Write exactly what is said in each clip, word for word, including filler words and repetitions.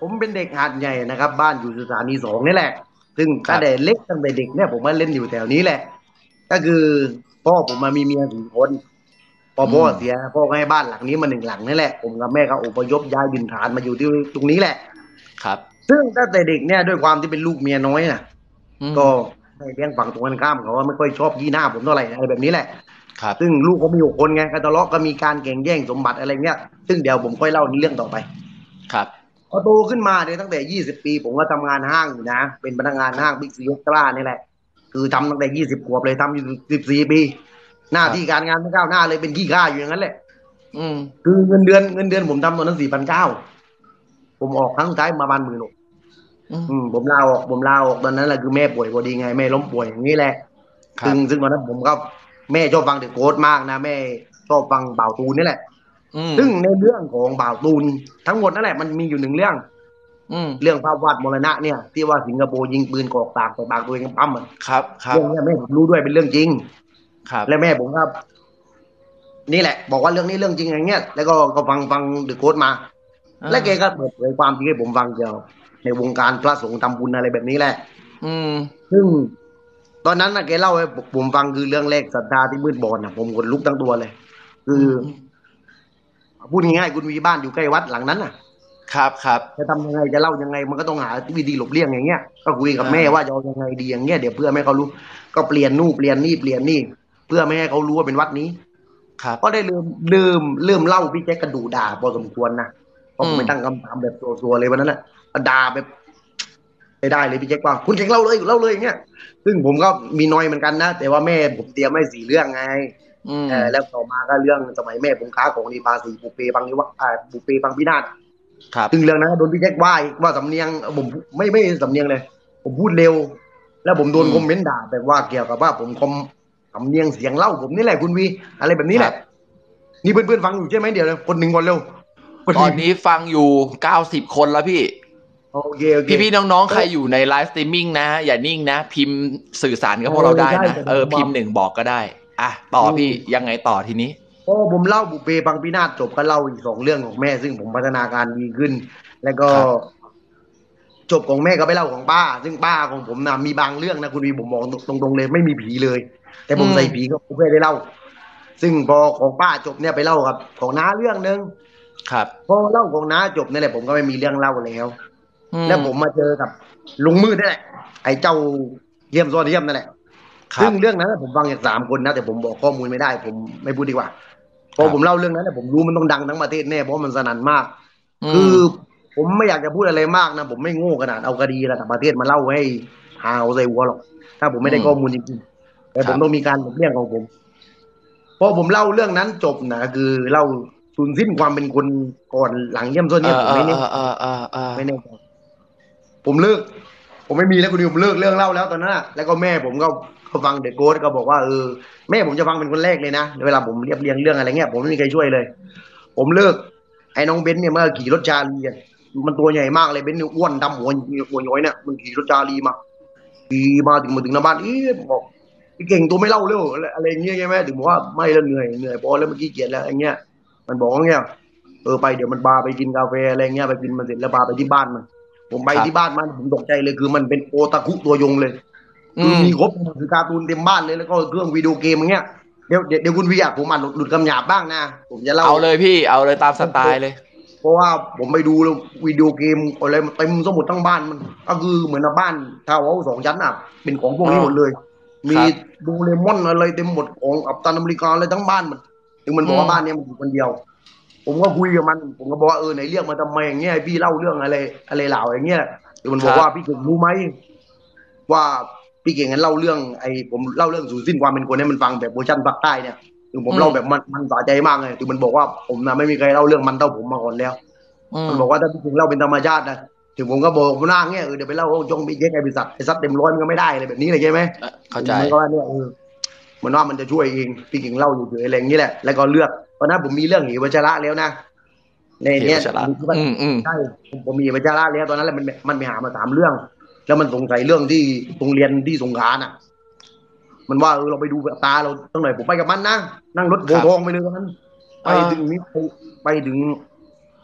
ผมเป็นเด็กหาดใหญ่นะครับบ้านอยู่สุสานีสองนี่แหละซึ่งตั้งแต่ครับเล็กตั้งแต่เด็กเนี่ยผมมาเล่นอยู่แถวนี้แหละก็คือพ่อผมมามีเมียสี่คนพออืมพ่อเสียพ่อก็ให้บ้านหลังนี้มาหนึ่งหลังนี่แหละผมกับแม่ก็อพยพย้ายถิ่นฐานมาอยู่ที่ตรงนี้แหละครับซึ่งตั้งแต่เด็กเนี่ยด้วยความที่เป็นลูกเมียน้อยน่ะอืมก็ไม่เลี้ยงฝั่งตรงกันข้ามเขาว่าไม่ค่อยชอบยี่หน้าผมเท่าไหร่อะไรแบบนี้แหละครับซึ่งลูกเขามีหกคนไงก็ทะเลาะก็มีการแข่งแย่งสมบัติอะไรเงี้ยซึ่งเดี๋ยวผมค่อยเล่าในเรื่องต่อไปครับพอโตขึ้นมาเนี่ยตั้งแต่ยี่สิบปีผมก็ทำงานห้างอยู่นะเป็นพนักงานห้างบิ๊กซีเอ็กซ์ตร้านี่แหละคือทำตั้งแต่ยี่สิบขวบเลยทำอยู่สิบสี่ปีหน้าที่ครับการงานไม่ก้าวหน้าเลยเป็นขี้ข้าอยู่อย่างนั้นแหละอืมคือเงินเดือนเงินเดือนผมทำตอนนั้นสี่พันเก้าผมออกครั้งสุดท้ายมาประมาณหมื่นหกอืมอืมผมลาออกผมลาออกตอนนั้นแหละคือแม่ป่วยพอดีไงแม่ล้มป่วยอย่างนี้แหละซึ่งซึ่งครับตอนนั้นผมก็แม่ชอบฟังเดอะโค้ดมากนะแม่ชอบฟังบ่าวตูนนี่แหละอืมซึ่งในเรื่องของบ่าวตูนทั้งหมดนั่นแหละมันมีอยู่หนึ่งเรื่องอืมเรื่องภาพวาดมรณะเนี่ยที่ว่าสิงคโปร์ยิงปืนกรอกปากใส่ปากตัวเองปั๊มอะครับครับเรื่องเนี้ยแม่ผมรู้ด้วยเป็นเรื่องจริงครับและแม่ผมครับนี่แหละบอกว่าเรื่องนี้เรื่องจริงอย่างเงี้ยแล้วก็ก็ฟังฟังเดอะโค้ดมาอ่าและแกก็เปิดเผยความจริงให้ผมฟังเกี่ยวในวงการพระสงฆ์ทำบุญอะไรแบบนี้แหละอืมซึ่งตอนนั้นนะแกเล่าให้ผมฟังคือเรื่องแรกศรัทธาที่มืดบอดนะผมขนลุกทั้งตัวเลยคืออืมอืมพูดง่ายๆคุณมีบ้านอยู่ใกล้วัดหลังนั้นน่ะครับครับจะทำยังไงจะเล่ายังไงมันก็ต้องหาวิธีหลบเลี่ยงอย่างเงี้ยก็คุยกับอ่าแม่ว่าจะเอายังไงดีอย่างเงี้ยเดี๋ยวเพื่อไม่ให้เขารู้ก็เปลี่ยนนู่นเปลี่ยนนี่เปลี่ยนนี่เพื่อไม่ให้เขารู้ว่าเป็นวัดนี้ครับก็ได้เริ่มเริ่มเริ่มเล่าพี่แจ๊กกระดูด่าพอสมควรนะเพราะอืมผมไม่ตั้งคำถามแบบซัวๆเลยวันนั้นแหละด่าแบบไม่ได้เลยพี่แจ๊กว่าคุณเก่งเล่าเลยเล่าเลยอย่างเงี้ยซึ่งผมก็มีน้อยเหมือนกันนะแต่ว่าแม่ผมเตรียมไม่สี่เรื่องไงอืมเออแล้วต่อมาก็เรื่องสมัยแม่ผมค้าของดีภาษีปุเปบางนิวะอ่าปุเปบางพินาศครับซึ่งเรื่องนั้นโดนพี่แจ็คว่าว่าสำเนียงผมไม่ไม่สำเนียงเลยผมพูดเร็วแล้วผมโดนอืมคอมเมนต์ด่าแบบว่าเกี่ยวกับว่าผมคอมสำเนียงเสียงเล่าผมนี่แหละคุณวีอะไรแบบนี้แหละครับนี่เพื่อนๆฟังอยู่ใช่ไหมเดี๋ยวนะคนหนึ่งก่อนเร็วคนหนึ่งตอนนี้ฟังอยู่เก้าสิบคนแล้วพี่โอเคโอเคพี่พี่น้องๆโอ้ใครอยู่ในไลฟ์สตรีมมิ่งนะอย่านิ่งนะพิมพ์สื่อสารกับเอพวกเราอใช่ได้นะเออแต่ผมมาพิมพ์หนึ่งบอกก็ได้อ่ะต่ออืพี่มยังไงต่อทีนี้พอผมเล่าบุพเพปังพินาศจบก็เล่าอีกสองเรื่องของแม่ซึ่งผมพัฒนาการดีขึ้นแล้วก็ครับจบของแม่ก็ไปเล่าของป้าซึ่งป้าของผมนะมีบางเรื่องนะคุณวีผมบอกตรงๆเลยไม่มีผีเลยแต่ผมอืมใส่ผีก็ผมไม่ได้เล่า ซึ่งพอของป้าจบเนี่ยไปเล่ากับของน้าเรื่องหนึ่งครับพอเล่าของน้าจบนี่แหละผมก็ไม่มีเรื่องเล่าแล้วอืมแล้วผมมาเจอกับลุงมืดนี่แหละไอ้เจ้าเยี่ยมโซนเยี่ยมนั่นแหละซึ่งครับเรื่องนั้นผมฟังจากสามคนนะแต่ผมบอกข้อมูลไม่ได้ผมไม่พูดดีกว่าพอครับผมเล่าเรื่องนั้นผมรู้มันต้องดังทั้งประเทศแน่เพราะมันสนั่นมากอืมคือผมไม่อยากจะพูดอะไรมากนะผมไม่โง่ขนาดเอาคดีระดับประเทศมาเล่าให้หาเอาใส่หัวหรอกถ้าผมไม่อืมได้ข้อมูลจริงๆแต่ครับผมต้องมีการหลบเลี่ยงของผม พอผมเล่าเรื่องนั้นจบนะคือเล่าสูญสิ้นความเป็นคนก่อนหลังเยี่ยมส้นเอเยี่ยมผมไม่แน่อเออเออเออเออเออไม่แน่ใจผมเลิกผมไม่มีแล้วคุณดิวผมเลิกเรื่องเล่าแล้วตอนนั้นอะแล้วก็แม่ผมก็ก็ฟังเดอะโกสก็บอกว่าเออแม่ผมจะฟังเป็นคนแรกเลยนะเวลาผมเรียบเรียงเรื่องอะไรเงี้ยผมไม่มีใครช่วยเลยผมเลิกไอ้น้องเบนซ์เนี่ยเมื่อขี่รถชาลีอะมันตัวใหญ่มากเลยเบนซ์เนี่ยอ้วนดำหัวหัวย้อยเนี่ยมันขี่รถชาลีมาขี่มาถึงมาถึงหน้าบ้านอีบอกพี่เก่งตัวไม่เล่าเร็วอะไรอะไรอย่างเงี้ยใช่ไหมถึงบอกว่าไม่แล้วเหนื่อยเหนื่อยพอแล้วเมื่อกี้เกียจแล้วอย่างเงี้ยมันบอกว่าเงี้ยเออไปเดี๋ยวมันพาไปกินกาแฟอะไรเงี้ยไปกินมันเสร็จแล้วพาไปที่บ้านมัน ผมไปครับที่บ้านมันผมตกใจเลยคือมันเป็นโอตาคุตัวยงเลยอืคือมมีครบคือการ์ตูนเต็มบ้านเลยแล้วก็เครื่องวิดีโอเกมอย่างเงี้ยเดี๋ยวเดี๋ยวเดี๋ยวคุณวีอยากผมอ่านหลุดหลุดคำหยาบบ้างนะผมจะเล่าเอาเลยพี่เอาเลยตามสไตล์เลยเพราะว่าผมไปดูแล้ววิดีโอเกมอะไรเต็มสมุดทั้งบ้านมันก็คือเหมือนบ้านทาวน์เฮาส์สองชั้นอ่ะเป็นของพวกอ๋อนี้หมดเลยมีครับโดูเรมอนอะไรเต็มหมดของกัปตันอเมริกาอะไรทั้งบ้านมันถึงมันบอกอืมว่าบ้านเนี้ยมันอยู่คนเดียวผมก็คุยกับมันผมก็บอกว่าเออไหนเรียกมาทำไมอย่างเงี้ยพี่เล่าเรื่องอะไรอะไรเหล่าอย่างเงี้ยคือมันครับบอกว่าพี่เก่งรู้ไหม ว่าพี่เก่งงั้นเล่าเรื่องไอ้ผมเล่าเรื่องสูญสิ้นความเป็นคนให้มันฟังแบบเวอร์ชันภาคใต้เนี่ยถึงผมอืมเล่าแบบมันมันสะใจมากเลยถึงมันบอกว่าผมนะไม่มีใครเล่าเรื่องมันเท่าผมมาก่อนแล้วอืมมันบอกว่าถ้าพี่เก่งเล่าเป็นธรรมชาตินะถึงผมก็บอกผมหน้าเงี้ยเออเดี๋ยวไปเล่าว่าจงพี่เจ๊กไอ้บริษัทไอ้ซัดเต็มร้อยมันก็ไม่ได้อะไรแบบนี้เลยใช่ไหมเอ่อเข้าใจมันก็ว่าเนี่ยเออมันว่ามันจะช่วยเองพี่เก่งเล่าอยู่เฉยอะไรอย่างนี้แหละแล้วก็เลือกตอนนั้นผมมีเรื่องเหววัชระแล้วนะในเหเนี้ยวชระอืมอืมใช่ผมผมมีเหววัชระแล้วตอนนั้นแหละมันมันไปหามาสามเรื่อง แล้วมันสงสัยเรื่องที่โรงเรียนที่สงขลาน่ะมันว่าเออเราไปดูกับตาเราตั้งไหนผมไปกับมันนะนั่งรถโบครับทองไปเลยวันนั้นไปเออถึงนี้ไปถึง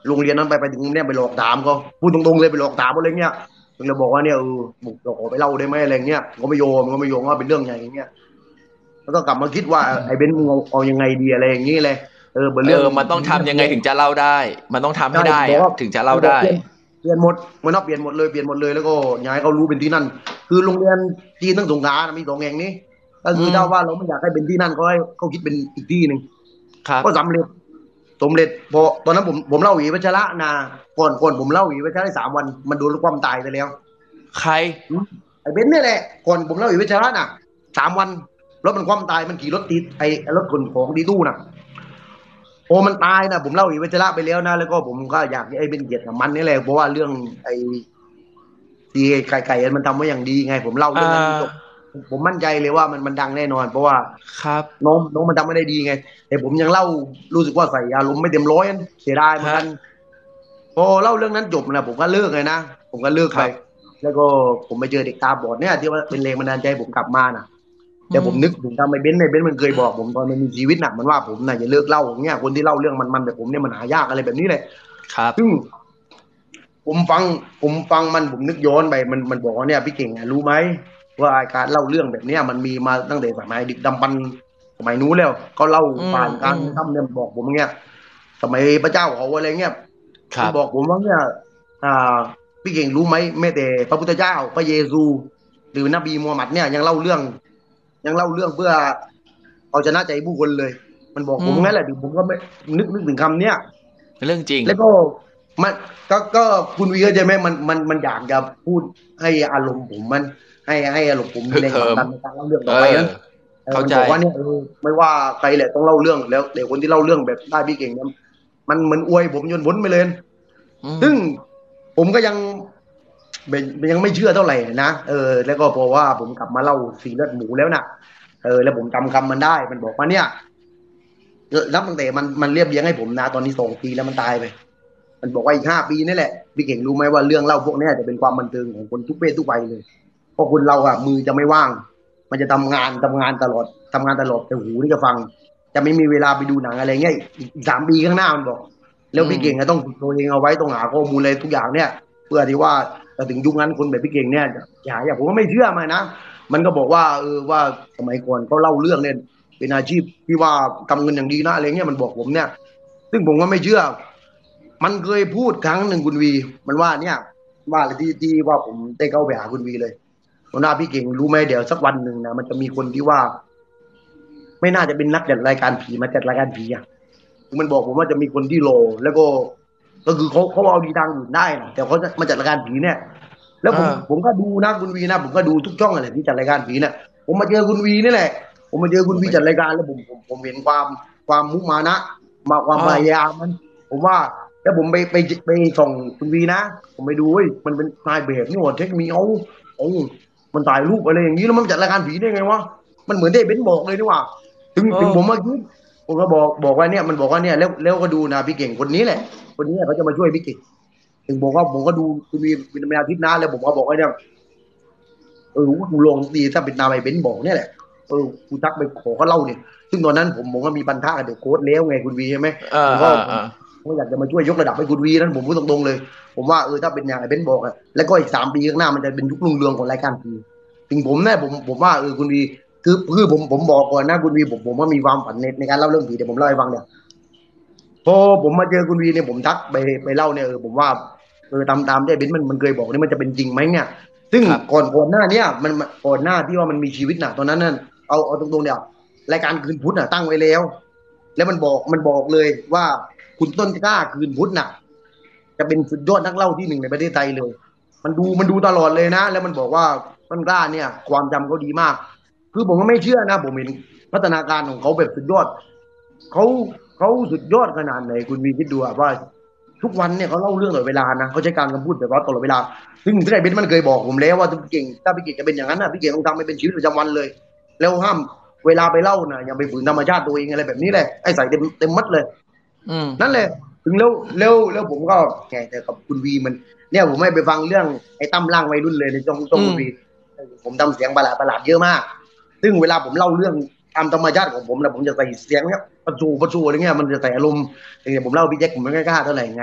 โรงเรียนนั้นไปไปถึงเนี่ยไปหลอกถามเขาพูดตรงๆเลยไปหลอกถามอะไรเงี้ยถึงเราบอกว่าเนี่ยเออผมเราขอไปเล่าได้ไหมอะไรเงี้ยก็ไม่โยมก็ไม่โยมว่าเป็นเรื่องใหญ่อย่างเงี้ยแล้วก็กลับมาคิดว่าไอ้เบนซ์มึงเอาเอายังไงดีอะไรอย่างงี้เลยเออเป็นเอเรื่องอมันต้องทำยังไงถึงจะเล่าได้มันต้องทำใช่ให้ได้บอกว่าอะถึงจะเอเล่าได้อบอกเปลี่ยนเปลี่ยนหมดมันต้องเปลี่ยนหมดเลยเปลี่ยนหมดเลยแล้วก็อยากให้เขารู้เป็นที่นั่นคือโรงเรียนจีนทั้งสงขลานะมีสองแห่งนี้ก็คืออืมถ้าว่าเราไม่อยากให้เป็นที่นั่นก็ให้เขาคิดเป็นอีกที่หนึ่งครับก็สำเร็จ สมเร็จพอตอนนั้นผมผมเล่าหวีวัชระนาก่อนก่อนผมเล่าหวีวัชระได้สามวันมันโดนความตายไปแล้วใครไอ้เบนซ์เนี่ยแหละก่อนผมเล่าหวีวัชระน่ะสามวันรถมันความตายมันขี่รถติดไอ้รถขนของดีตู้น่ะโอ้มันตายนะผมเล่าหวีวัชระไปแล้วนะแล้วก็ผมก็อยากให้ไอ้เบนเกียรติกับมันนี่แหละเพราะว่าเรื่องไอ้ที่ไก่ไก่มันทำไว้อย่างดีไงผมเล่าอ่เรื่องนั้นจบาผมมั่นใจเลยว่ามันมันดังแน่นอนเพราะว่าครับน้องน้องมันทำไม่ได้ดีไงแต่ผมยังเล่ารู้สึกว่าใส่อารมณ์ไม่เต็มร้อยเสียดายเหมือนฮะกัน พอเล่าเรื่องนั้นจบนะผมก็เลิกเลยนะผมก็เลิกไปครับแล้วก็ผมไปเจอเด็กตาบอดเนี่ยที่ว่าเป็นแรงบันดาลใจผมกลับมาน่ะอืมแต่ผมนึกถึงทำไมเบนซ์ไอ้เบนซ์มันเคยบอกผมตอนมันมีชีวิตน่ะมันว่าผมน่ะอย่าเลิกเล่าอย่างเงี้ยคนที่เล่าเรื่องมันๆแบบผมเนี่ยมันหายากอะไรแบบนี้เลยครับซึ่งผมฟังผมฟังมันผมนึกย้อนไปมันมันบอกว่าเนี่ยพี่เก่งอะรู้ไหมว่าการเล่าเรื่องแบบเนี้ยมันมีมาตั้งแต่สมัยดึกดำบรรพ์สมัยนู้นแล้วเขาเล่าอืมผ่านการอืมทำเนี่ยบอกผมเงี้ยสมัยพระเจ้าเขาอะไรเงี้ยครับมันบอกผมว่าเนี่ยอ่าพี่เก่งรู้ไหมแม้แต่พระพุทธเจ้าพระเยซูหรือนบีมูฮัมหมัดเนี่ยยังเล่าเรื่องยังเล่าเรื่องเพื่อเอาชนะใจผู้คนเลยมันบอกผมอืมงั้นแหละดิผมก็ไม่นึกนึกถึงคำเนี้ยเรื่องจริงแล้วก็มันก็ก็คุณวีเข้าใจไหมมันมันมันอยากจะพูดให้อารมณ์ผมมันให้ให้อารมณ์ผมมีฮึกแรงผลักเหิมดันในการเล่าเรื่องเอต่อไปอนั้นเออเข้าใจมันบอกว่าเนี่ยเออไม่ว่าใครแหละต้องเล่าเรื่องแล้วเดี๋ยวคนที่เล่าเรื่องแบบได้พี่เก่งเนี่ยมันเหมือนอวยผมจนพ้นไปเลยอืมซึ่งผมก็ยังเป็นยังไม่เชื่อเท่าไหร่นะเออแล้วก็เพราะว่าผมกลับมาเล่าสีเลือดหมูแล้วนะเออแล้วผมจำคำมันได้มันบอกว่าเนี่ยนับตั้งแต่มันมันเรียบเรียงให้ผมนะตอนนี้สองปีแล้วมันตายไปมันบอกว่าอีกห้าปีนี่แหละพี่เก่งรู้ไหมว่าเรื่องเล่าพวกเนี้ยจะเป็นความบันเทิงของคนทุกเพศทุกวัยเลยเพราะคนเราอะมือจะไม่ว่างมันจะทำงานทำงานตลอดทำงานตลอดแต่หูนี่จะฟังจะไม่มีเวลาไปดูหนังอะไรเงี้ยอีกสามปีข้างหน้ามันบอก แล้วอืมพี่เก่งก็ต้องฝึกตัวเองเอาไว้ต้องหาข้อมูลอะไรทุกอย่างเนี่ยเพื่อที่ว่าจะถึงยุคนั้นคนแบบพี่เก่งเนี่ยอย่าอย่าผมก็ไม่เชื่อมันนะมันก็บอกว่าเออว่าสมัยก่อนเขาเล่าเรื่องเนี่ยเป็นอาชีพที่ว่าทำเงินอย่างดีนะอะไรเงี้ยมันบอกผมเนี่ยซึ่งผมก็ไม่เชื่อมันเคยพูดครั้งหนึ่งคุณวีมันว่าเนี่ยว่าอะไรที่ที่ว่าผมได้เข้าไปหาคุณวีเลยวันหน้าพี่เก่งรู้ไหมเดี๋ยวสักวันหนึ่งนะมันจะมีคนที่ว่าไม่น่าจะเป็นนักจัดรายการผีมาจัดรายการผีอ่ะ มันบอกผมว่าจะมีคนที่โลแล้วก็ก็คือเขาเขาเอาดีทางอื่นได้นะแต่เขาจะมาจัดรายการผีเนี่ยแล้วผมอ่าผมก็ดูนะคุณวีนะผมก็ดูทุกช่องอะไรที่จัดรายการผีเนี่ยผมมาเจอคุณวีนี่แหละผมมาเจอคุณวีจัดรายการแล้วผมผมผมเห็นความความมุมานะมาความอ่าพยายามมันผมว่าแล้วผมไปไปไปส่องคุณวีนะผมไปดูเฮ้ยมันเป็นนายแบบนี่หว่าเทคนิคเอาเอามันถ่ายรูปอะไรอย่างนี้แล้วมันจัดรายการผีได้ไงวะมันเหมือนที่เบนซ์บอกเลยนี่หว่าถึงเออถึงผมมาคิด ผมก็บอกบอกว่าเนี่ยมันบอกว่าเนี่ยแล้วแล้วก็ดูนะพี่เก่งคนนี้แหละคนนี้เขาจะมาช่วยพี่เก่งถึงบอกว่าผมก็ดูคุณมีเป็นอาทิตย์หน้าแล้วผมก็บอกว่าเนี่ยเออกูลองดีถ้าเป็นนาไปเบนบอกเนี่ยแหละเออกูทักไปขอเขาเล่าเนี่ยซึ่งตอนนั้นผมผมก็มีปัญหากับเด็กโค้ดแล้วไงคุณวีใช่ไหมอ่าผมก็ผมอ่าอ่าผมก็อยากจะมาช่วยยกระดับให้คุณวีนั้นผมพูดตรงๆเลยผมว่าเออถ้าเป็นอย่างไอ้เบนบอกอะแล้วก็อีกสามปีข้างหน้ามันจะเป็นยุครุ่งเรืองของรายการทีถึงผมเนี่ยผมผมว่าเออคุณวีคือคือผมผมบอกก่อนนะคุณวีผมผมว่ามีความฝันในในการเล่าเรื่องผีเดี๋ยวผมเล่าให้ฟังเดี๋ยว พอผมมาเจอคุณวีเนี่ยผมทักไปไปเล่าเนี่ยเออผมว่าเออตามตามที่เบนซ์มันมันเคยบอกนี่มันจะเป็นจริงไหมเนี่ยซึ่งครับก่อนก่อนหน้าเนี้ยมันมันก่อนหน้าที่ว่ามันมีชีวิตน่ะตอนนั้นน่ะเอาเอาตรงๆเนี่ยรายการคืนพุธน่ะตั้งไว้แล้ว แล้วมันบอกมันบอกเลยว่าคุณต้นกล้าคืนพุธน่ะจะเป็นสุดยอดนักเล่าที่หนึ่งในประเทศไทยเลย มันดูมันดูตลอดเลยนะแล้วมันบอกว่าต้นกล้าเนี่ยความจำเขาดีมากคือผมก็ไม่เชื่อนะผมเห็นพัฒนาการของเขาแบบสุดยอด เขาเขาสุดยอดขนาดไหนคุณวีคิดดูอะว่าทุกวันเนี่ยเขาเล่าเรื่องตลอดเวลานะเขาใช้การคำพูดแบบว่าตลอดเวลาซึ่งพี่ไอ้เบนซ์มันเคยบอกผมแล้วว่าถ้าพี่เก่งถ้าพี่เก่งจะเป็นอย่างนั้นนะพี่เก่งต้องทำให้เป็นชีวิตประจำวันเลยแล้วห้ามเวลาไปเล่านะอย่าไปฝืนธรรมชาติตัวเองอะไรแบบนี้แหละไอ้ใส่เต็มเต็มมัดเลยอืมนั่นแหละถึงแล้วแล้วแล้วผมก็แข่แต่กับคุณวีมันเนี่ยผมไม่ไปฟังเรื่องไอ้ตั้มร่างวัยรุ่นเลยในช่องช่องอืมคุณวีผมทำเสียงประหลาดประหลาดเยอะมากซึ่งเวลาผมเล่าเรื่องตามธรรมชาติของผมนะผมจะใส่เสียงเนี้ยประจูประจูอะไรเงี้ยมันจะใส่อารมณ์อย่างผมเล่าพี่แจ็คผมไม่กล้าเท่าไหร่ไง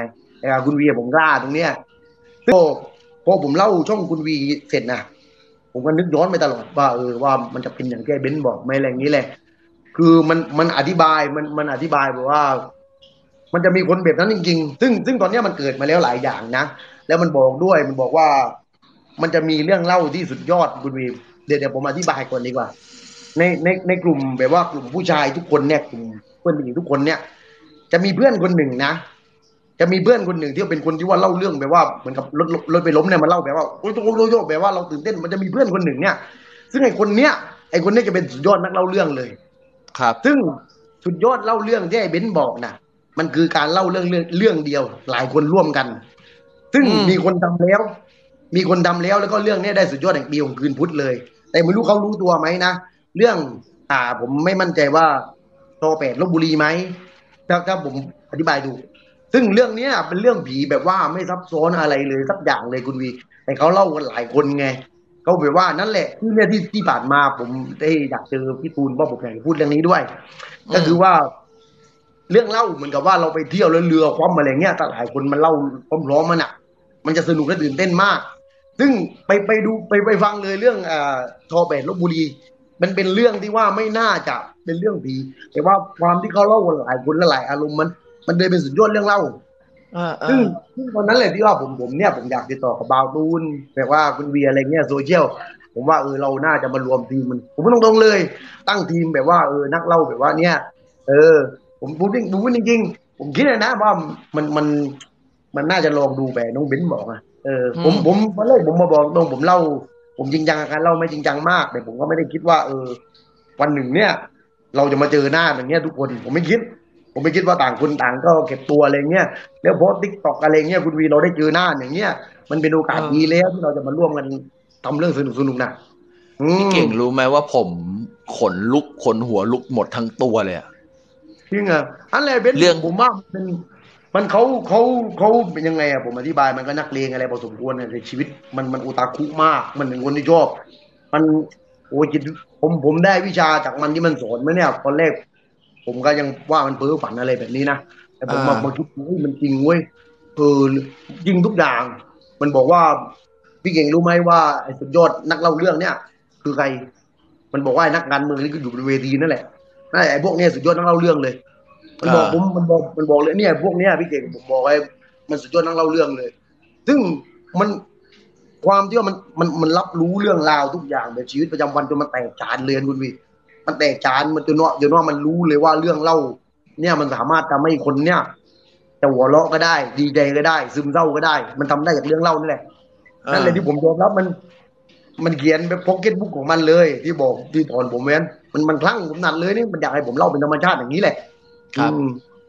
แต่กับคุณวีผมกล้าตรงเนี้ยพอพอผมเล่าช่องคุณวีเสร็จนะผมก็นึกย้อนไปตลอดว่าเออว่ามันจะเป็นอย่างที่ไอ้เบนซ์บอกไหมอะไรอย่างนี้แหละคือมันมันอธิบายมันมันอธิบายบอกว่ามันจะมีคนแบบนั้นจริงๆซึ่งซึ่งตอนเนี้ยมันเกิดมาแล้วหลายอย่างนะแล้วมันบอกด้วยมันบอกว่ามันจะมีเรื่องเล่าที่สุดยอดคุณวีเดี๋ยวเดี๋ยวผมอธิบายก่อนดีกว่าในในในกลุ่มแบบว่ากลุ่มผู้ชายทุกคนเนี่ยกลุ่มเพื่อนผู้หญิงทุกคนเนี่ยจะมีเพื่อนคนหนึ่งนะจะมีเพื่อนคนหนึ่งที่เป็นคนที่ว่าเล่าเรื่องแบบว่าเหมือนกับรถรถไปล้มเนี่ยมันเล่าแบบว่าโอ้ยโอ้ยโอ้ยแบบว่าเราตื่นเต้นมันจะมีเพื่อนคนหนึ่งเนี่ยซึ่งไอ้คนเนี้ยไอ้คนเนี้ยจะเป็นสุดยอดนักเล่าเรื่องเลยครับซึ่งสุดยอดเล่าเรื่องที่ไอ้เบนซ์บอกนะมันคือการเล่าเรื่องเรื่องเรื่องเดียวหลายคนร่วมกันซึ่งอืมมีคนทำแล้วมีคนทำแล้วแล้วก็เรื่องนี้ได้สุดยอดแห่งปีของคืนพุธเลยแต่ไม่รู้เขารู้ตัวไหมนะเรื่องอ่าผมไม่มั่นใจว่าโตแปดลบบุรีไหมถ้าถ้าผมอธิบายดูซึ่งเรื่องเนี้ยเป็นเรื่องผีแบบว่าไม่ซับซ้อนอะไรเลยสักอย่างเลยคุณวีแต่เขาเล่ากันหลายคนไงเขาแบบว่านั่นแหละที่เนี่ยที่ที่ผ่านมาผมได้อยากเจอพี่ตูนเพราะผมอยากจะพูดเรื่องนี้ด้วยก็อืมคือว่าเรื่องเล่าเหมือนกับว่าเราไปเที่ยวแล้วเรือคว่ำอะไรเงี้ยแต่หลายคนมันเล่าพร้อมๆมันอ่ะมันจะสนุกและตื่นเต้นมากซึ่งไปไปดูไปไปฟังเลยเรื่องอ่าทอแปดลบบุรีมันเป็นเรื่องที่ว่าไม่น่าจะเป็นเรื่องผีแต่ว่าความที่เขาเล่ากันหลายคนและหลายอารมณ์มันมันเลยเป็นสุดยอดเรื่องเล่าอ่าอ่าซึ่งซึ่งตอนนั้นแหละที่ว่าผมผมเนี่ยผมอยากติดต่อกับบาวตูนแบบว่าคุณเวียอะไรเงี้ยโซเชียลผมว่าเออเราน่าจะมารวมทีมมันผมไม่ต้องตรงๆเลยตั้งทีมแบบว่าเออนักเล่าแบบว่าเนี่ยเออผมพูดจริงผมพูดจริงๆผมคิดเลยนะว่ามันมันมันน่าจะลองดูแบบน้องเบนซ์บอกอ่ะเอออืมผมผมตอนแรกผมมาบอกตรงผมเล่าผมจริงจังกับการเล่าไม่จริงจังมากแต่ผมก็ไม่ได้คิดว่าเออวันหนึ่งเนี่ยเราจะมาเจอหน้าอย่างเงี้ยทุกคนผมไม่คิดผมไม่คิดว่าต่างคนต่างก็เก็บตัวอะไรเงี้ย แล้วโพสติ๊กตอกอะไรเงี้ยคุณวีเราได้เจอหน้าอย่างเงี้ยมันเป็นโอกาเอสดีอแล้วที่เราจะมาร่วมกันทำเรื่องสนุกสนุกนะอืพี่มเก่งรู้ไหมว่าผมขนลุกขนหัวลุกหมดทั้งตัวเลยอะจริงอ่ะอันแรกเบนเรื่องผมว่ามันเป็นมันเขาเขาเขาเป็นยังไงอ่ะผมอธิบายมันก็นักเลงอะไรพอสมควรในชีวิตมันมันอุตาคุมากมันเป็นคนที่ชอบมันโอ้ยจิตผมผมได้วิชาจากมันที่มันสอนมาเนี่ยตอนแรกผมก็ยังว่ามันเพ้อฝันอะไรแบบนี้นะแต่ผอ่ามมามาคิดเฮ้ยมันจริงเว้ยเออจริงทุกอย่างมันบอกว่า พี่เก่งรู้ไหมว่าไอ้สุดยอดนักเล่าเรื่องเนี่ยคือใครมันบอกว่าไอ้นักการเมืองนี่ก็อยู่บนเวทีนั่นแหละนั่นแหละไอ้พวกเนี้ยสุดยอดนักเล่าเรื่องเลยมันอ่บอกผมามันบอกมันบอกเลยเนี่ยพวกเนี้ยพี่เก่งผมบอกไอ้มันสุดยอดนักเล่าเรื่องเลยซึ่งมันความที่ว่ามันมันมันรับรู้เรื่องราวทุกอย่างในชีวิตประจำวันจนมันแตกฉานเลยคุณวีมันแตกฉานมันจนว่าจนว่ามันรู้เลยว่าเรื่องเล่าเนี่ยมันสามารถทำให้คนเนี่ยจะหัวเราะก็ได้ดีใจก็ได้ซึมเศร้าก็ได้มันทำได้จากเรื่องเล่านี่แหละ นั่นเลยที่ผมอ่ายอมรับมันมันเขียนแบบพ็อกเก็ตบุ๊กของมันเลยที่บอกที่ถอนผมเว้นมันมันคลั่งผมนัดเลยนี่มันอยากให้ผมเล่าเป็นธรรมชาติอย่างนี้แหละครับอืม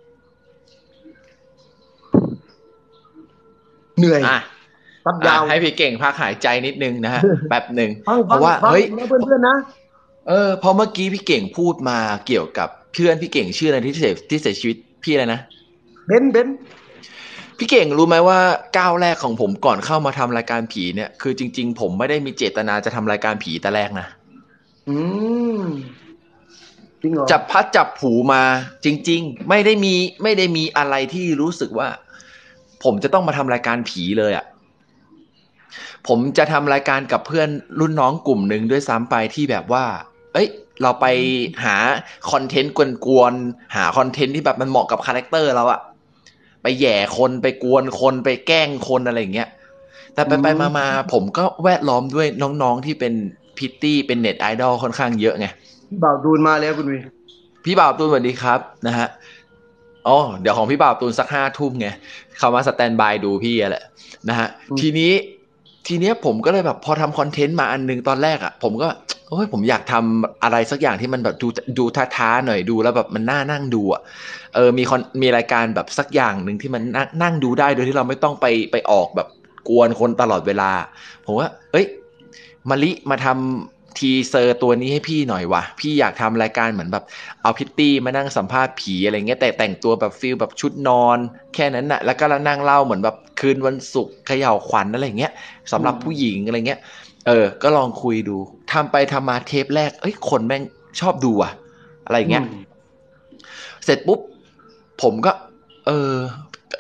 เหนื่อยอ่ะซัดอ่ะยาวให้พี่เก่งพักหายใจนิดนึงนะฮะแป๊บหนึ่งฟังเพราะฟังฟังว่าเฮ้ยนะเพื่อนๆนะเออพอเมื่อกี้พี่เก่งพูดมาเกี่ยวกับเพื่อนพี่เก่งชื่ออะไรที่เสียที่เสียชีวิตพี่อะไรนะเบนเบนพี่เก่งรู้ไหมว่าก้าวแรกของผมก่อนเข้ามาทำรายการผีเนี่ยคือจริงๆผมไม่ได้มีเจตนาจะทำรายการผีแต่แรกนะอืมจริงเหรอจับพัดจับผูมาจริงๆไม่ได้มีไม่ได้มีอะไรที่รู้สึกว่าผมจะต้องมาทำรายการผีเลยอ่ะผมจะทำรายการกับเพื่อนรุ่นน้องกลุ่มหนึ่งด้วยซ้ำไปที่แบบว่าเอ้ยเราไปหาคอนเทนต์กวนๆหาคอนเทนต์ที่แบบมันเหมาะกับคาแรคเตอร์เราอะไปแหย่คนไปกวนคนไปแกล้งคนอะไรอย่างเงี้ย แต่อืไปไปมามามผมก็แวดล้อมด้วยน้องๆที่เป็นพิตตี้เป็นเน็ตไอดอลค่อนข้างเยอะไงพี่บ่าวดูนมาแล้วคุณวีพี่บ่าวตูนสวัสดีครับนะฮะอ๋อเดี๋ยวของพี่บ่าวตูนสักห้าทุ่มไงเขามาสแตนบายดูพี่แหละนะฮะอืมทีนี้ทีเนี้ยผมก็เลยแบบพอทำคอนเทนต์มาอันนึงตอนแรกอ่ะผมก็โอ้ยผมอยากทำอะไรสักอย่างที่มันแบบดูดูท้าๆหน่อยดูแล้วแบบมันน่านั่งดูอ่ะเออมีคอนมีรายการแบบสักอย่างหนึ่งที่มันนั่งนั่งดูได้โดยที่เราไม่ต้องไปไปออกแบบกวนคนตลอดเวลาผมว่าเอ้ยมะลิมาทำทีเซอร์ตัวนี้ให้พี่หน่อยวะพี่อยากทำรายการเหมือนแบบเอาพิตตี้มานั่งสัมภาษณ์ผีอะไรเงี้ยแต่แต่งตัวแบบฟิลแบบชุดนอนแค่นั้นน่ะแล้วก็นั่งเล่าเหมือนแบบคืนวันศุกร์เขย่าขวัญอะไรเงี้ยสำหรับผู้หญิงอะไรเงี้ยเออก็ลองคุยดูทำไปทำมาเทปแรกเอ้ยคนแม่งชอบดูอะอะไรอืเงี้ยมเสร็จปุ๊บผมก็เออ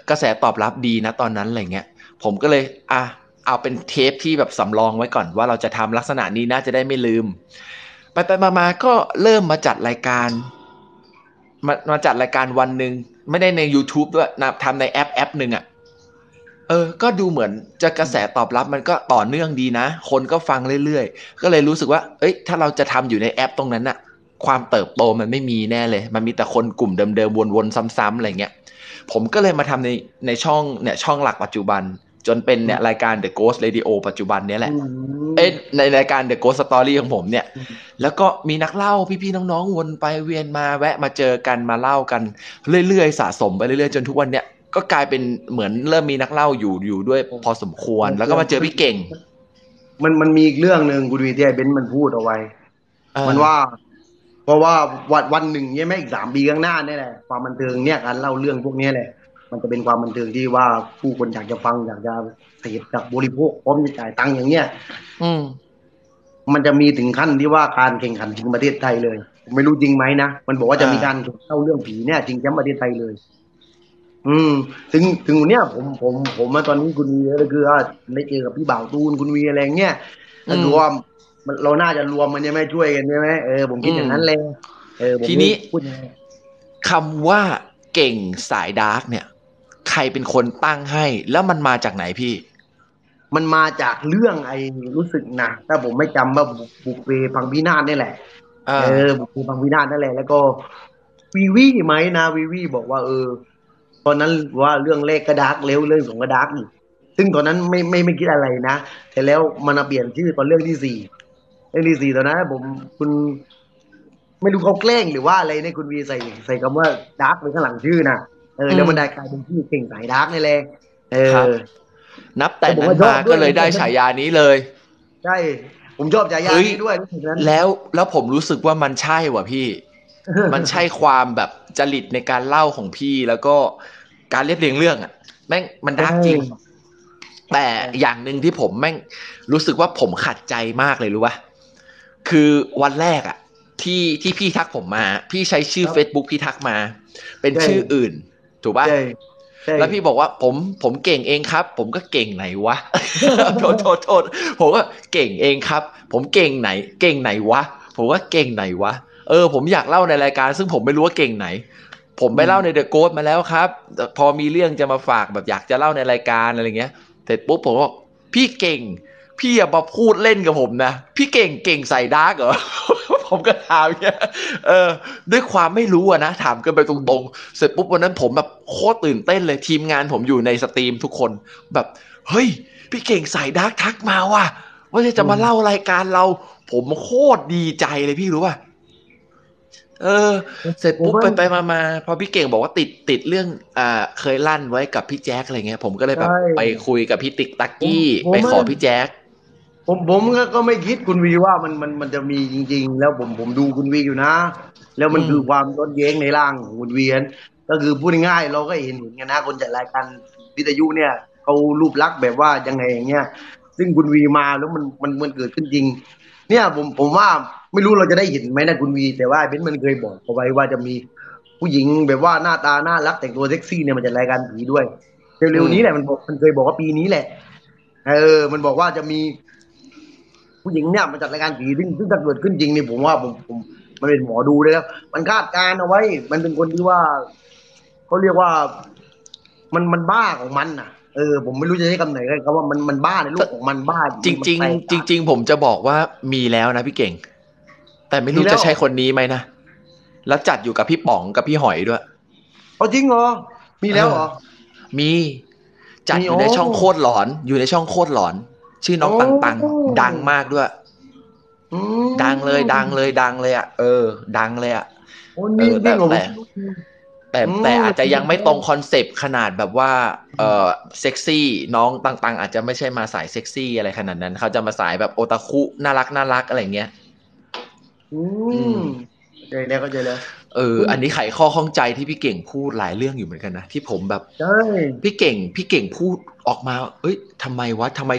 กระแสตอบรับดีนะตอนนั้นอะไรเงี้ยผมก็เลยอ่ะเอาเป็นเทปที่แบบสำรองไว้ก่อนว่าเราจะทำลักษณะนี้นะจะได้ไม่ลืมไปไปมาๆก็เริ่มมาจัดรายการมามาจัดรายการวันหนึ่งไม่ได้ใน YouTube ด้วยนะทำในแอปแอปหนึ่งอ่ะเออก็ดูเหมือนจะกระแสตอบรับมันก็ต่อเนื่องดีนะคนก็ฟังเรื่อยๆก็เลยรู้สึกว่าเอ้ยถ้าเราจะทำอยู่ในแอปตรงนั้นน่ะความเติบโตมันไม่มีแน่เลยมันมีแต่คนกลุ่มเดิมๆวนๆซ้ำๆอะไรเงี้ยผมก็เลยมาทำในในช่องเนี่ยช่องหลักปัจจุบันจนเป็นเนี่ยรายการ The Ghost Radio ปัจจุบันเนี้ยแหละเอ้ยในรายการ The Ghost Story ของผมเนี่ยแล้วก็มีนักเล่าพี่ๆน้องๆวนไปเวียนมาแวะมาเจอกันมาเล่ากันเรื่อยๆสะสมไปเรื่อยๆจนทุกวันเนี้ยก็กลายเป็นเหมือนเริ่มมีนักเล่าอยู่อยู่ด้วยพอสมควรแล้วก็มาเจอพี่เก่งมันมันมีอีกเรื่องหนึ่งคุณวีที่ไอ้เบนซ์มันพูดเอาไว้มันว่าเพราะว่าวันวันหนึ่งเนี่ยไม่อีกสามปีข้างหน้านี่แหละความบันเทิงเนี่ยการเล่าเรื่องพวกนี้แหละมันจะเป็นความบันเทิงที่ว่าผู้คนอยากจะฟังอยากจะเสพจากบริโภคพร้อมจะจ่ายตังค์อย่างเงี้ยอืมมันจะมีถึงขั้นที่ว่าการแข่งขันถึงประเทศไทยเลยผมไม่รู้จริงไหมนะมันบอกว่าจะมีการเล่าเรื่องผีเนี่ยจริงจังประเทศไทยเลยอืมถึงถึงเนี้ยผมผมผมมาตอนนี้คุณวีก็คือว่าได้เจอกับพี่บ่าวตูนคุณวีอะไรเงี้ยก็คือว่าเราน่าจะรวมมันใช่ไหมช่วยกันใช่ไหมเออผมคิดอย่างนั้นเลยเออผมทีนี้พูดยังไงคำว่าเก่งสายดาร์กเนี่ยใครเป็นคนตั้งให้แล้วมันมาจากไหนพี่มันมาจากเรื่องไอ้รู้สึกนะถ้าผมไม่จำว่าบุพเพพังพินาศนี่แหละเออบุพเพพังพินาศนั่นแหละแล้วก็วีวีไหมนะวีวีบอกว่าเออตอนนั้นว่าเรื่องเลขกระดาษเร็วเรื่องสองกระดาษอีกซึ่งตอนนั้นไม่ไม่ไม่คิดอะไรนะแต่แล้วมันเปลี่ยนชื่อตอนเรื่องที่สี่เรื่องที่สี่ตอนนั้นผมคุณไม่รู้เขาแกล้งหรือว่าอะไรเนี่ยคุณวีใส่ใส่คำว่าดาร์กไว้ข้างหลังชื่อนะเออแล้วมันได้กลายเป็นชื่อเก่งสายดาร์กนี่แหละเออนับแต่นั้นมาก็เลยได้ฉายานี้เลยใช่ผมชอบฉายานี้ด้วยแล้วแล้วผมรู้สึกว่ามันใช่ว่ะพี่มันใช่ความแบบจริตในการเล่าของพี่แล้วก็การเรียบเรียงเรื่องอ่ะแม่งมันดาร์กจริงแต่อย่างหนึ่งที่ผมแม่งรู้สึกว่าผมขัดใจมากเลยรู้ป่ะคือวันแรกอ่ะที่ที่พี่ทักผมมาพี่ใช้ชื่อ Facebook พี่ทักมาเป็นชื่ออื่นถูกป่ะแล้วพี่บอกว่าผมผมเก่งเองครับผมก็เก่งไหนวะโทษโทษโทษผมก็เก่งเองครับผมเก่งไหนเก่งไหนวะผมว่าเก่งไหนวะเออผมอยากเล่าในรายการซึ่งผมไม่รู้ว่าเก่งไหนผมไปเล่าในเดอะโกสต์มาแล้วครับพอมีเรื่องจะมาฝากแบบอยากจะเล่าในรายการอะไรเงี้ยเสร็จปุ๊บผมบอกพี่เก่งพี่อย่ามาพูดเล่นกับผมนะพี่เก่งเก่งใส่ดาร์กเหรอผมก็ถามเนี่ยเออด้วยความไม่รู้อะนะถามกันไปตรงๆเสร็จปุ๊บวันนั้นผมแบบโคตรตื่นเต้นเลยทีมงานผมอยู่ในสตรีมทุกคนแบบเฮ้ยพี่เก่งใส่ดาร์กทักมาว่ะว่าจะมาเล่ารายการเราผมโคตรดีใจเลยพี่รู้ป่ะเออเสร็จปุ๊บไปไปมามาพอพี่เก่งบอกว่าติดติดเรื่องอ่าเคยลั่นไว้กับพี่แจ๊คอะไรเงี้ยผมก็เลยแบบไปคุยกับพี่ติ๊กตักกี้ไปขอพี่แจ๊คผมผมก็ไม่คิดคุณวีว่ามันมันมันจะมีจริงๆแล้วผมผมดูคุณวีอยู่นะแล้วมันคือความย้อนแย้งในร่างของคุณวีนก็คือพูดง่ายๆเราก็เห็นเห็นกันนะคนจัดรายการวิทยุเนี่ยเขารูปลักษณ์แบบว่ายังไงอย่างเงี้ยซึ่งคุณวีมาแล้วมันมันมันเกิดขึ้นจริงเนี่ยผมผมว่าไม่รู้เราจะได้เห็นไหมนะคุณวีแต่ว่าเบนซ์มันเคยบอกเอาไว้ว่าจะมีผู้หญิงแบบว่าหน้าตาน่ารักแต่งตัวเซ็กซี่เนี่ยมันจะรายการผีด้วยเร็วๆนี้แหละมันบอกมันเคยบอกว่าปีนี้แหละเออมันบอกว่าจะมีผู้หญิงเนี่ยมันจัดรายการผีซึ่งซึ่งถ้าเกิดขึ้นจริงนี่ผมว่าผมผมมันเป็นหมอดูเลยแล้วมันคาดการเอาไว้มันเป็นคนที่ว่าเขาเรียกว่ามันมันบ้าของมันน่ะเออผมไม่รู้จะใช้คำไหนเลยครับว่ามันมันบ้าในโลกของมันบ้าจริงจริงจริงจริงผมจะบอกว่ามีแล้วนะพี่เก่งแต่ไม่รู้จะใช่คนนี้ไหมนะแล้วจัดอยู่กับพี่ป๋องกับพี่หอยด้วยเอาจริงเหรอมีแล้วเหรอมีจัดอยู่ในช่องโคตรหลอนอยู่ในช่องโคตรหลอนชื่อน้องตังตังดังมากด้วยดังเลยดังเลยดังเลยอ่ะเออดังเลยอ่ะเออแต่แต่แต่แต่อาจจะยังไม่ตรงคอนเซปต์ขนาดแบบว่าเออเซ็กซี่น้องตังตังอาจจะไม่ใช่มาสายเซ็กซี่อะไรขนาดนั้นเขาจะมาสายแบบโอตาคุน่ารักน่ารักอะไรเงี้ยอืมใจแล้วก็ใจแล้วเอออันนี้ไขข้อข้องใจที่พี่เก่งพูดหลายเรื่องอยู่เหมือนกันนะที่ผมแบบพี่เก่งพี่เก่งพูดออกมาเอ้ยทำไมวะทำไม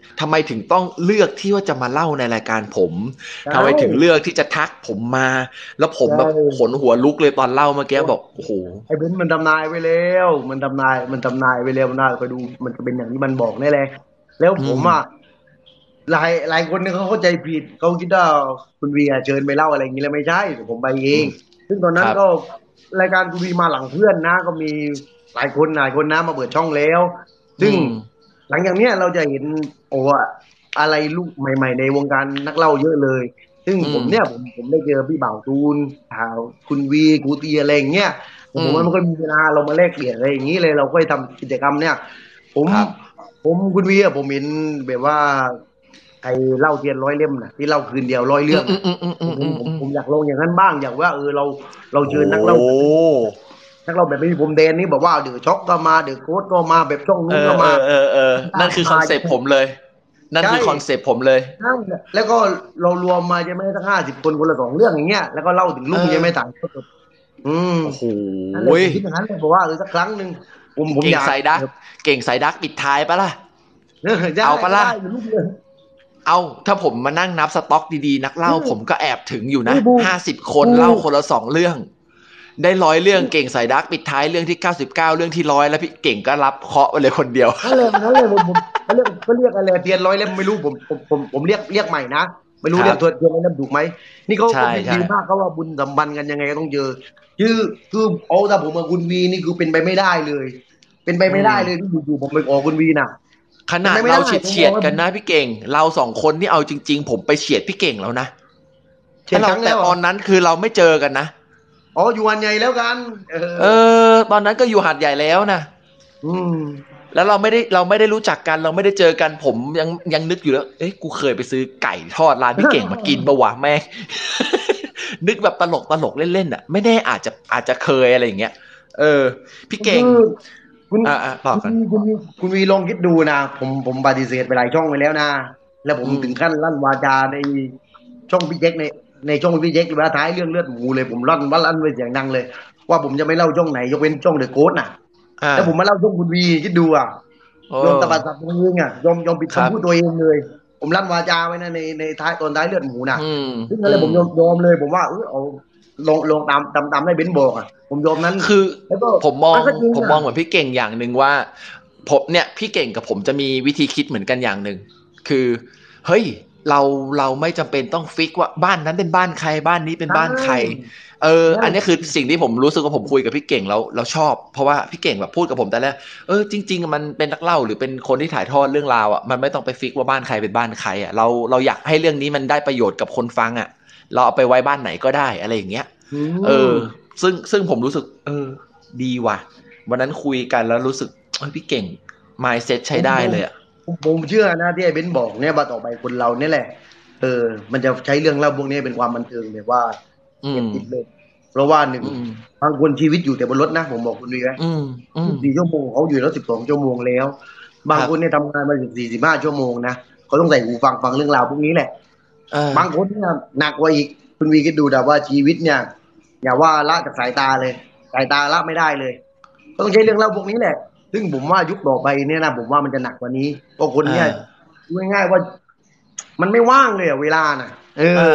ทำไมถึงต้องเลือกที่ว่าจะมาเล่าในรายการผมใช่ทำไมถึงเลือกที่จะทักผมมา แล้วผมใช่แบบขนหัวลุกเลยตอนเล่าเมื่อกี้บอกโอ้โหไอ้เบนซ์มันทำนายไว้แล้วมันทำนายมันทำนายไว้แล้วนะคอยดูมันจะเป็นอย่างที่มันบอกแน่เลยแล้วอืมผมอ่ะหลายหลายคนเนี่ยเขาเข้าใจผิดเขาคิดว่าคุณวีอะเชิญไปเล่าอะไรอย่างนี้แล้วไม่ใช่แต่ผมไปเองอืมซึ่งตอนครับนั้นก็รายการคุณวีมาหลังเพื่อนนะก็มีหลายคนหลายคนนะมาเปิดช่องแล้วซึ่งอืมหลังจากเนี้ยเราจะเห็นโอ้อะอะไรลูกใหม่ๆในวงการนักเล่าเยอะเลย ซึ่งอืมผมเนี่ยผมผมได้เจอพี่บ่าวตูนข่าวคุณวีกูตีอะไรอย่างเงี้ยแต่ผมอืมว่ามันก็มีเวลาเรามาแลกเปลี่ยนอะไรอย่างนี้เลยเราก็ทำกิจกรรมเนี่ยผมครับผมคุณวีอะผมเห็นแบบว่าไอ้เล่าเทียนร้อยเล่มนะที่เล่าคืนเดียวร้อยอืเรื่อมงอ่ะอืมอืมอืมอืผมมอืมอืมผมผมอยากลงอย่างนั้นบ้างอยากว่าเออเราเราโอ้เชิญนักเล่าแบบนักเล่าแบบไม่มีพรมแดนนี่บอกว่าเดือดช็อกก็มาเดือดโค้ดก็มาแบบช่องเอนู้นก็มาอเออเออเออตานั่นคือคก็มาอนเซปต์ผมเลยนั่นใช่คือคอนเซปต์ผมเลยใช่แล้วก็เรารวมมาใช่ไหมทั้งห้าสิบคนคนละสองเรื่องอย่างเงี้ยแล้วก็เล่าถึงเอลุงใช่อไหมต่างก็จบอืมโอ้โหนั่นเลยผมคิดอย่างนั้นเลยบอกว่าเออสักครั้งหนึ่งผมผมเก่อยากงไซดักเก่งไซดักปิดท้ายปะล่ะเออได้เอาปะล่ะก็ได้อยู่ลูกเลยเอาถ้าผมมานั่งนับสต็อกดีๆนักเล่านี่ผมก็แอบถึงอยู่นะนี่บูห้าสิบคนบูเล่าคนละสองเรื่องได้ร้อยเรื่องเก่งใส่ดักปิดท้ายเรื่องที่เก้าสิบเก้าเรื่องที่ร้อยแล้วพี่เก่งก็รับเคาะไปเลยคนเดียวนั่นเลยนั่นเลยผมผมเขาเรียกเขาเรียกอะไรเทียนร้อยเล่มไม่รู้ผมผมผมผมเรียกเรียกใหม่นะไม่รู้ครับเรียกเทียนร้อยเล่มถูกไหมนี่เขาใช่เขาดีใช่มากเขาว่าบุญสัมพันธ์กันยังไงก็ต้องเจอคือคือเอาถ้าผมกับคุณวีนี่คือเป็นไปไม่ได้เลยเป็นไปอืมไม่ได้เลยที่อยู่ๆผมไปขอคุณวีน่ะขนาดเป็นไปไม่ได้เราเฉียดผมเฉีบอกว่ายดกันนะพี่เก่งเราสองคนนี่เอาจริงๆผมไปเฉียดพี่เก่งแล้วนะเฉีแล้วเรายดครั้งแล้วเหรอแต่ตอนนั้นคือเราไม่เจอกันนะอ๋ออยู่วันใหญ่แล้วกันเอเอออตอนนั้นก็อยู่หาดใหญ่แล้วนะอืมแล้วเราไม่ได้เราไม่ได้รู้จักกันเราไม่ได้เจอกันผมยังยังนึกอยู่แล้วเอ๊ะกูเคยไปซื้อไก่ทอดร้านพี่เก่งมากินปะวะแม่ง นึกแบบตลกตลกเล่นๆอ่ะไม่แน่อาจจะอาจจะเคยอะไรอย่างเงี้ยเออพี่เก่งคือคุณอ่าอ่าต่อกันคุณวีคุณวีคุณวีลองคิดดูนะผมผมปฏิเสธไปหลายช่องไปแล้วนะแล้วผมอืมถึงขั้นลั่นวาจาในช่องพี่เจ๊กในในช่องพี่เจ๊กเวลาท้ายเรื่องเลือดหมูเลยผมลั่นว่าลั่นไปเสียงดังเลยว่าผมจะไม่เล่าช่องไหนยกเว้นช่องเดอะโค้ดน่ะอ่าแล้วผมมาเล่าช่องคุณวีคิดดูอ่ะโอ้ยอมตบัดสัตว์ตัวเองอ่ะยอมยอมปิดครับคำพูดตัวเองเลยผมลั่นวาจาไว้นะในในท้ายตอนท้ายเลือดหมูน่ะอืมซึ่งอะอืมไรผมยอมยอมเลยผมว่าเออเอาลงลงตามตามตามได้เบนซ์บอกอ่ะผมยอมนั้นคือแล้วก็ผมมองมันก็จริงอ่ะผมมองเหมือนพี่เก่งอย่างหนึ่งว่าผมเนี่ยพี่เก่งกับผมจะมีวิธีคิดเหมือนกันอย่างหนึ่งคือเฮ้ยเราเราไม่จำเป็นต้องฟิกว่าบ้านนั้นเป็นบ้านใครบ้านนี้เป็นใช่บ้านใครเออใช่อันนี้คือสิ่งที่ผมรู้สึกว่าผมคุยกับพี่เก่งแล้วเราชอบเพราะว่าพี่เก่งแบบพูดกับผมแต่แรกเออจริงๆมันเป็นนักเล่าหรือเป็นคนที่ถ่ายทอดเรื่องราวอ่ะมันไม่ต้องไปฟิกว่าบ้านใครเป็นบ้านใครอ่ะเราเราอยากให้เรื่องนี้มันได้ประโยชน์กับคนฟังอ่ะเราเอาไปไว้บ้านไหนก็ได้อะไรอย่างเงี้ยอืเออมซึ่งซึ่งผมรู้สึกเออดีว่ะวันนั้นคุยกันแล้วรู้สึกเฮ้ยพี่เก่ง mindset ใช้ผมผมได้เลยอ่ะผมผมเชื่อนะที่ไอ้เบนซ์บอกเนี่ยว่าต่อไปคนเราเนี่ยแหละเออมันจะใช้เรื่องเล่าพวกนี้เป็นความบันเทิงแบบว่าอืมเก็บติดเลยเพราะว่าหนึ่งอืมบางคนชีวิตอยู่แต่บนรถนะผมบอกคุณดีไหมอืมอืมยี่สิบสี่ชั่วโมงเขาอยู่แล้วสิบสองชั่วโมงแล้วคบางรับคนเนี่ยทำงานมาสิบสี่สิบห้าชั่วโมงนะเขาต้องใส่หูฟังฟังเรื่องราวพวกนี้แหละเออบางคนเนี่ยหนักกว่าอีกคุณวีคิดดูแต่ว่าชีวิตเนี่ยอย่าว่าละจากสายตาเลยสายตาละไม่ได้เลยก็ต้องใช้เรื่องเล่าพวกนี้แหละซึ่งผมว่ายุคต่อไปเนี่ยนะผมว่ามันจะหนักกว่านี้เพราะคนเอเนี่ยอพูดง่ายๆว่ามันไม่ว่างเลยอะเวลาน่ะเอเอออ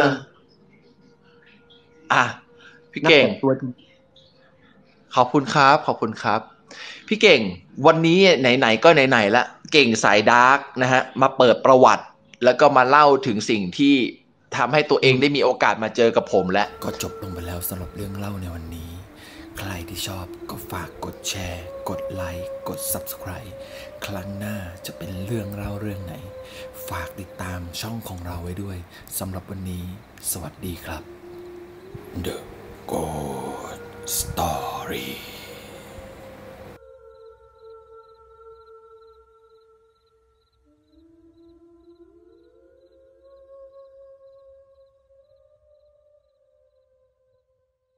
อ่ะพี่นักเก่งแต่งตัวจริงขอบคุณครับขอบคุณครับพี่เก่งวันนี้ไหนๆก็ไหนๆละเก่งสายดาร์กนะฮะมาเปิดประวัติแล้วก็มาเล่าถึงสิ่งที่ทำให้ตัวเองได้มีโอกาสมาเจอกับผมและก็จบลงไปแล้วสำหรับเรื่องเล่าในวันนี้ใครที่ชอบก็ฝากกดแชร์กดไลค์กด ซับสไครบ์ ครั้งหน้าจะเป็นเรื่องเล่าเรื่องไหนฝากติดตามช่องของเราไว้ด้วยสำหรับวันนี้สวัสดีครับ The Ghost Story